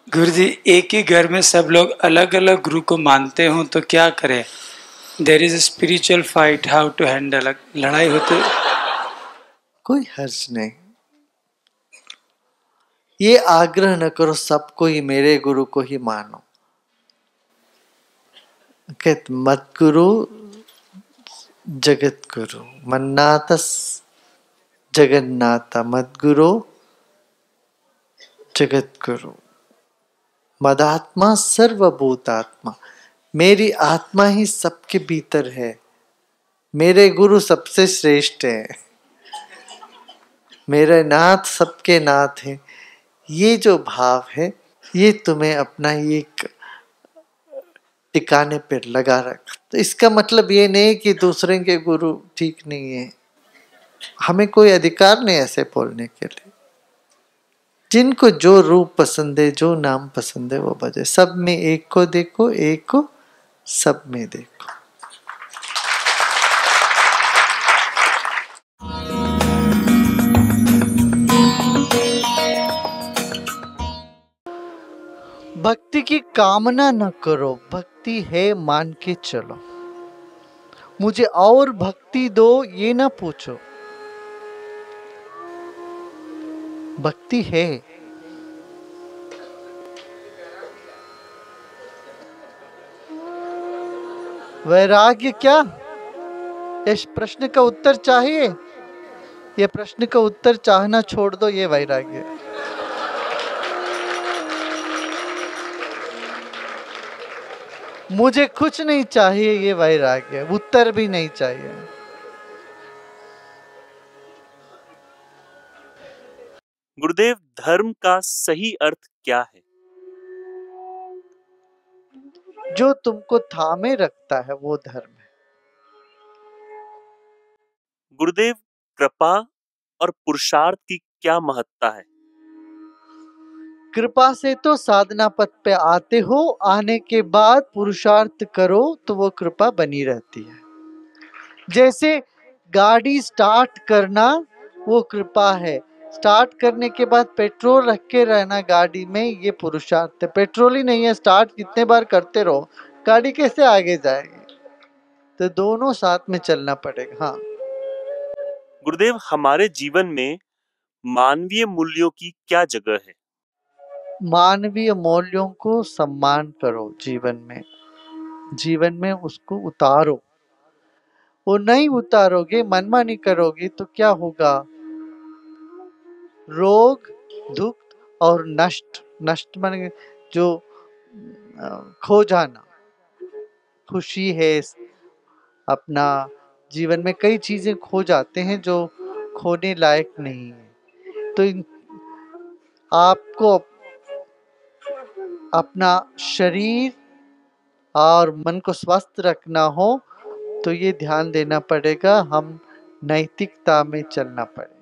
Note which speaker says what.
Speaker 1: गुरु जी, एक ही घर में सब लोग अलग अलग गुरु को मानते हो तो क्या करें? There is spiritual fight, how to handle, लड़ाई होती।
Speaker 2: कोई हर्ज नहीं, ये आग्रह न करो सबको ही मेरे गुरु को ही मानो। कहत मत गुरु जगत गुरु, मन्नाथस जगन्नाथा, मत गुरु जगत गुरु, मदात्मा सर्वभूतात्मा। मेरी आत्मा ही सबके भीतर है, मेरे गुरु सबसे श्रेष्ठ है, मेरे नाथ सबके नाथ है। ये जो भाव है, ये तुम्हें अपना एक टिकाने पर लगा रख। तो इसका मतलब ये नहीं कि दूसरे के गुरु ठीक नहीं है, हमें कोई अधिकार नहीं ऐसे बोलने के लिए। जिनको जो रूप पसंद है, जो नाम पसंद है वो बजे। सब में एक को देखो, एक को सब में देखो। भक्ति की कामना न करो, भक्ति है मान के चलो। मुझे और भक्ति दो ये ना पूछो, भक्ति है। वैराग्य क्या? इस प्रश्न का उत्तर चाहिए? ये प्रश्न का उत्तर चाहना छोड़ दो, ये वैराग्य। मुझे कुछ नहीं चाहिए, ये वैराग्य। उत्तर भी नहीं चाहिए।
Speaker 3: गुरुदेव, धर्म का सही अर्थ क्या है?
Speaker 2: जो तुमको थामे रखता है वो धर्म है।
Speaker 3: गुरुदेव, कृपा और पुरुषार्थ की क्या महत्ता है?
Speaker 2: कृपा से तो साधना पथ पे आते हो, आने के बाद पुरुषार्थ करो तो वो कृपा बनी रहती है। जैसे गाड़ी स्टार्ट करना वो कृपा है, स्टार्ट करने के बाद पेट्रोल रख के रहना गाड़ी में, ये पुरुषार्थ है। पेट्रोल ही नहीं है, स्टार्ट कितने बार करते रहो, गाड़ी कैसे आगे जाएगी? तो दोनों साथ में चलना पड़ेगा। हाँ
Speaker 3: गुरुदेव, हमारे जीवन में मानवीय मूल्यों की क्या जगह है?
Speaker 2: मानवीय मूल्यों को सम्मान करो जीवन में उसको उतारो। वो नहीं उतारोगे, मनमानी करोगे तो क्या होगा? रोग, दुख और नष्ट। नष्ट माने जो खो जाना। खुशी है, अपना जीवन में कई चीजें खो जाते हैं जो खोने लायक नहीं है। तो आपको अपना शरीर और मन को स्वस्थ रखना हो तो ये ध्यान देना पड़ेगा, हम नैतिकता में चलना पड़ेगा।